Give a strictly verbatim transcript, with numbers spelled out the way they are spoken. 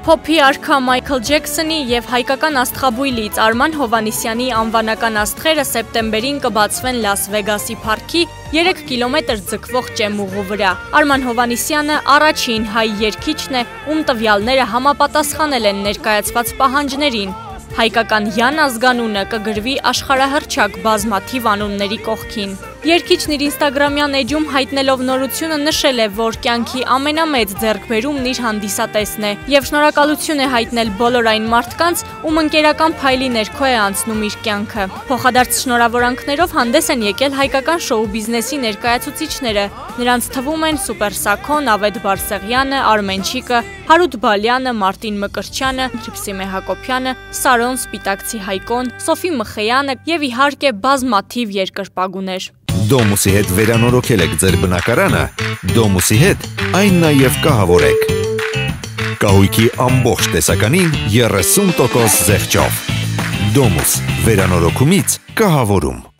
Փոփի արքա Մայքլ Ջեքսոնի և հայկական աստղաբույլից Արման Հովհաննիսյանի անվանական աստղերը սեպտեմբերին կբացվեն Լաս Վեգասի փարքի երեք կիլոմետր ձգվող ճեմուղու վրա։ Արման Հովհաննիսյանը առաջին հայ երգիչն է, ում տվյալները համապատասխանել են ներկայացված պահանջներին։ Հայկական Յան ազգանունը կգրվի աշխարհահռչակ բազմաթիվ անունների կողքին։ Երգիչն իր ինստագրամյան էջում հայտնելով նորությունը նշել է, որ կյանքի ամենամեծ ձեռքբերումն իր հանդիսատեսն է և շնորհակալություն է հայտնել բոլոր այն մարդկանց, ում ընկերական փայլի ներքո է անցնում իր կյանքը։ Փոխադարձ շնորհավորանքներով հանդես են եկել հայկական շոու բիզնեսի ներկայացուցիչները։ Նրանց թվում են Սուպեր Սաքոն, Ավետ Բարսեղյանը, Արմենչիկը, Հարութ Բալյանը, Մարտին Մկրտչյանը, Հռիփսիմե Հակոբյանը, Սարոն Սպիտակցի Հայկոն, Սոֆի Մխեյանը և իհարկե բազմաթիվ երկրպագուներ։ Դոմուսի հետ վերանորոգել եք ձեր բնակարանը, Դոմուսի հետ այն նաև կահավորեք։ Կահույքի ամբողջ տեսականին երեսուն տոկոս զեղչով։ Դոմուս վերանորոգումից կահավորում։